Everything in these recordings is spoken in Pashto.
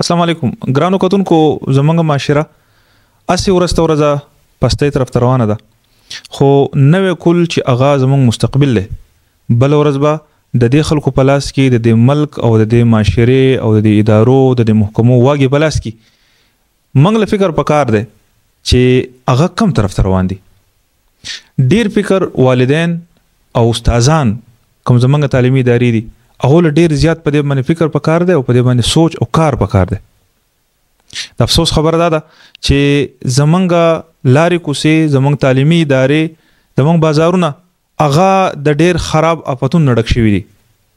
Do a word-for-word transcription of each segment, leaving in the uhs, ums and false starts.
السلام علیکم ګرانو کتونکو زمونږ معاشره اسې ورسته ورځه پستۍ طرف ته روانه ده خو نوې کل چې هغه زمونږ مستقبل دی بل ورځ به د دې خلکو په لاس کې د دې ملک او د دې معاشرې او د دې ادارو د دې محکمو واګې په لاس کې موږ له فکر پکار دی چې هغه کم طرف ته روان دي ډیر فکر والدین او استادان کوم زمونږ تعلیمي ادارې دي هغه له ډیر زیات په دې باندې فکر پکار دی او په دې باندې سوچ او کار پکار دی د افسوس خبره ده چې زمونږ لارې کوڅې زمونږ تعلیمي ادارې زمونږ بازارونه هغه د ډیر خراب آفتونو نه ډک شوي دي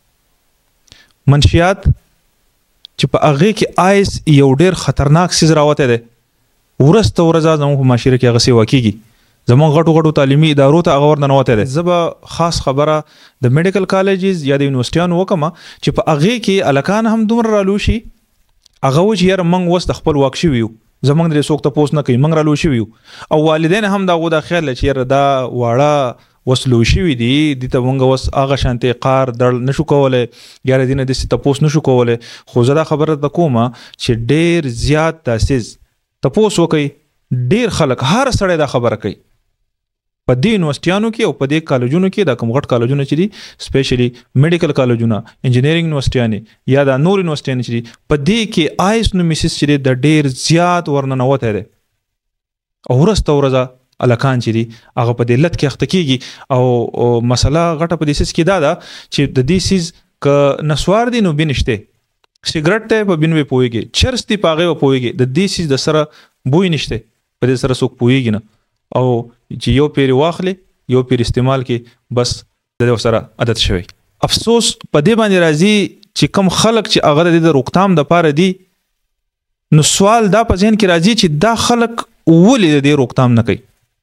منشیات چې په هغې کې آیس یو ډیر خطرناک څیز راوتی دی ورسته ورځه زمونږ په معاشره کې هغه سیوا کېږي زمونږ غټو غټو تعلیمي ادارو ته هغه ورننوتی دی زه به خاص خبره د میډیکل کالجز یا د یونیورسټیانو وکړم چې په هغې کې هلکان هم دومره رالو شي هغه و چې یاره موږ اوس د خپل واک شوي یو زمونږ د دې څوک تپوس نه کوي موږ رالو شوي یو او والدین هم د هغو دا خیال دی چې یاره دا واړه اوس لوی شوي دي دې ته موږ اوس هغه شانتې قار دړ نشو کولی یا د دې نه داسې تپوس نشو کولی خو زه دا خبره درته کوم چې ډېر زیات دا څیز تپوس وکوي ډېر خلک هر سړی دا خبره کوي په دې یونیورسټیانو کې او په دې کالجونو کې دا کوم غټ کالجونه چې دي سپیشلی میډیکل کالجونه انجینرینګ یونیورسټیانې یا دا نور یونیورسټیانې چې دي په دې کې آیس نومیسیس چې دی د ډېر زیات ورننوتی دی او ورسته ورځه هلکان چې دي هغه په دې لت کې اخته کېږي او مسله غټه په دې څیز کې دا ده چې د دې څیز که نسوار دی نو بین شته سګرټ دی په بین به پوهېږي چرس دی په هغې به پوهېږي د دې څیز د سره بوی نشته په دې سره څوک پوهېږي نه او چې یو پیر واخلي یو پیر استعمال کې بس د دې سره عادت شوی افسوس په دې باندې راځي چې کم خلک چې هغه د دې روکتام دپاره دي نو سوال دا په ذهن کې راځي چې دا خلک ولې د دې روکتام نه کوي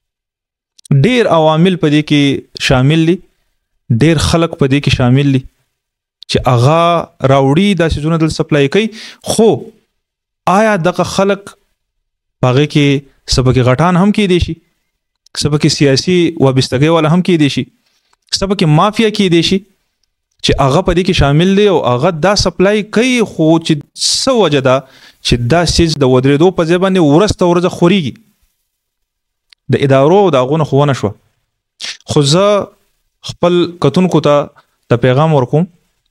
ډېر عوامل په دې کې شامل دي ډېر خلک په دې کې شامل دي چې هغه راوړي دا څیزونه دلته سپلای کوي خو آیا دغه خلک په هغې کې څه پکې غټان هم کیدی شي څه پکې سیاسي وابستګۍ والا هم کیدی شي څه پکې مافیا کیدی شي چې هغه په دې کې شامل دی او هغه دا سپلای کوي خو چې څه وجه ده چې دا څیز د ودرېدو په ځای باندې ورسته ورځه خورېږي د ادارو د هغو نه خو ونه شوه خو زه خپل کتونکو ته د پیغام ورکوم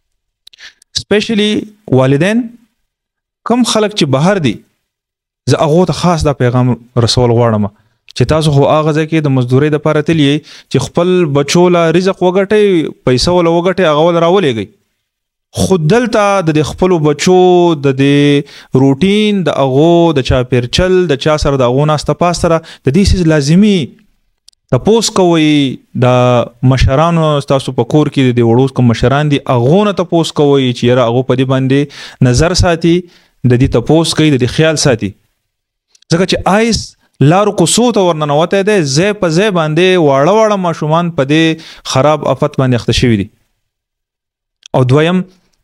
سپیشلی والدین کم خلک چې بهر دي زه هغو ته خاص دا پیغام رسول غواړم چې تاسو خو هغه ځای کې د مزدورۍ دپاره تللی چې خپل بچو له رزق وګټئ پیسه وله وګټئ هغه ول راولېږئ خو دلته د دې خپلو بچو د دې روټین د هغو د چاپېرچل د چا سره د هغو ناسته پاس سره د دې څیز لازمي تپوس کوئ د مشرانو ستاسو په کور کې د دې وړو کوم مشران دي هغو نه تپوس کوئ چې یاره هغو په دې باندې نظر ساتي د دې تپوس کوي د دې خیال ساتي ځکه چې آیس لارو کوڅو ته ورننوتی دی ځای په ځای باندې واړه واړه ماشومان په دې خراب افت باندې اخته شوي دي او دویم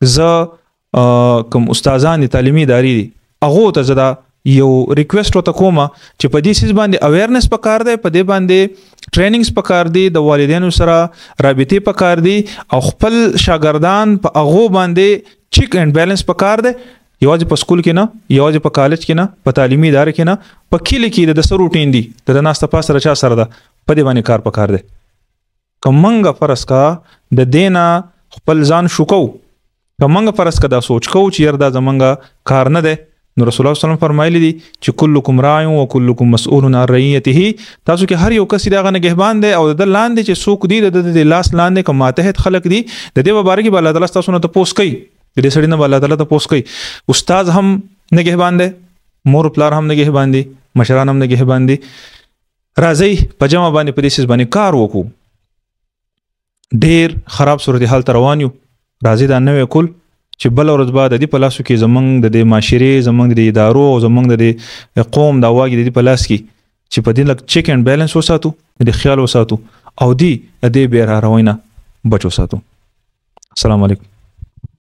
زه کوم استادان دي تعلیمي ادارې دي هغو ته زه دا یو ریکویسټ ورته کوم چې په دې څیز باندې اویرنس پکار دی په دې باندې ټریننګز پکار دي د والدینو سره رابطې پکار دي او خپل شاګردان په هغو باندې چیک اینډ بیلنس پکار دی یوازې په سکول کې نه یوازې په کالج کې نه په تعلیمي اداره کې نه په کلي کې د څه روټین دي د د ناسته پاس سره چا سره ده په دې باندې کار پکار دی که موږ فرض کا د دې نه خپل ځان شو کوو که موږ فرض کا دا سوچ کوو چې یار دا زموږ کار نه دی نو رسول الله صلی الله علیه وسلم فرمایلی دي چې کلکم راع و کلکم مسئول عن رعیته تاسو کې هر یو کس د هغه نگهبان دی او د لاندې چې څوک دي د د لاس لاندې که ماتحت خلک دي د دې په باره کې به الله تعالی ستاسو نه تپوس کوي د دې سړي نه به الله تعالی تپوس کوي استاد هم نگهبان دی مور پلار هم نگهبان دي مشران هم نگهبان دي راځئ په جمع باندې په دې څیز باندې کار وکړو ډېر خراب صورتحال ته روان یو راځئ دا نوی کل چې بله ورځ به د دې په لاسو کې زموږ د دې معاشرې زموږ د دې ادارو او زموږ د دې قوم دا واګې د دې په لاس کې چې په دې لږ چیک اینډ بیلنس وساتو د دې خیال وساتو او دې د دې بې راروۍ نه بچ وساتو السلام علیکم